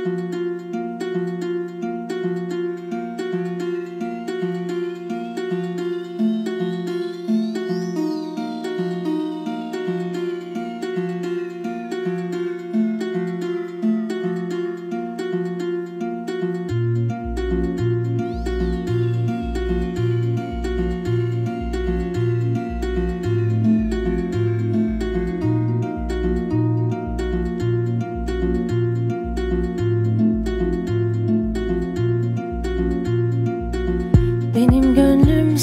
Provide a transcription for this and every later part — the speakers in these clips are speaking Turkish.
Benim gönlüm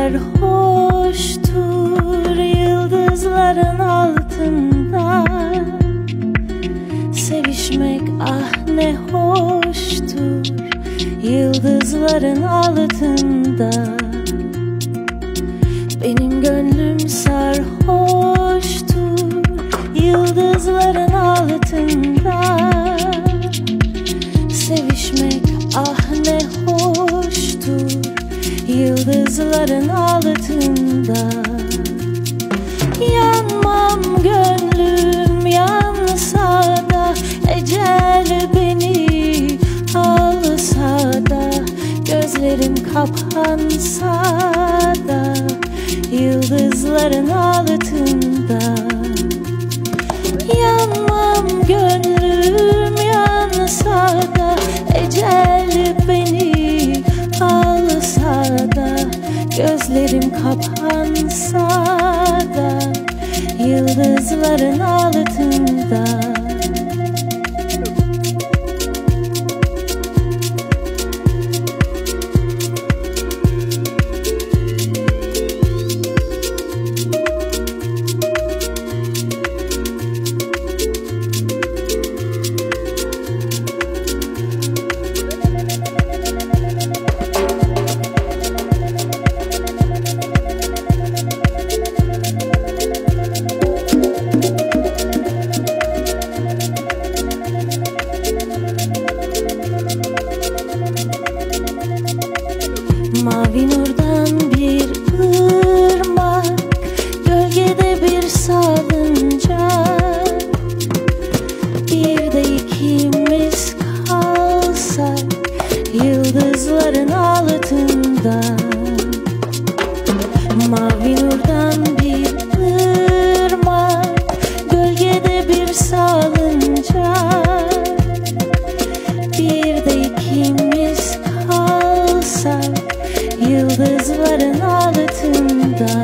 sarhoştur yıldızların altında. Sevişmek ah ne hoştur yıldızların altında. Benim gönlüm sarhoştur yıldızların altında. Sevişmek ah ne hoştur yıldızların altında. Yanmam gönlüm yansa da, ecel beni alsa da, gözlerim kapansa da yıldızların altında. Yanmam gönlüm yansa da, ecel beni alsa da, gözlerim kapansa da yıldızların altında. Mavi nurdan bir ırmak, gölgede bir salıncak. Bir de ikimiz kalsak yıldızların altında. Mavi nurdan bir ırmak, gölgede bir salıncak. Bir de ikimiz kalsak yıldızların altında.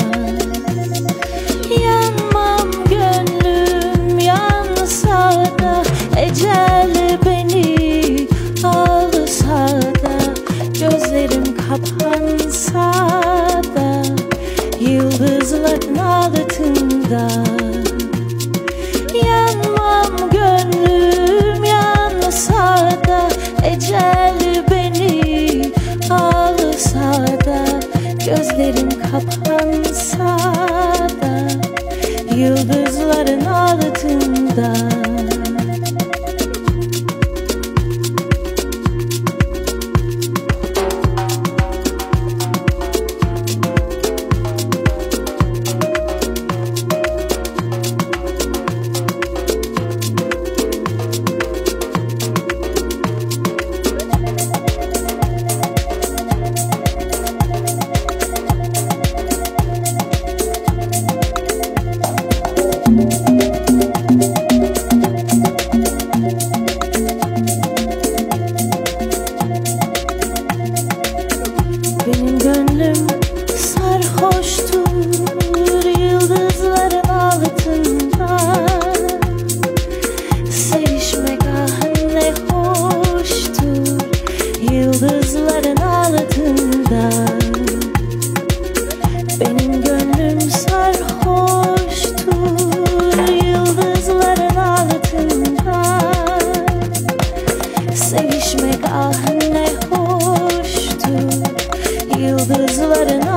Yanmam gönlüm yansa da, ecel beni alsa da, gözlerim kapansa da yıldızların altında. Yanmam gönlüm yansa da, ecel beni alsa da, gözlerim kapansa da yıldızların altında. Benim gönlüm sarhoştur yıldızların altında. Sevişmek ah ne hoştur yıldızların altında. Benim gönlüm sarhoştur yıldızların altında. Sevişmek ah ne hoştur yıldızların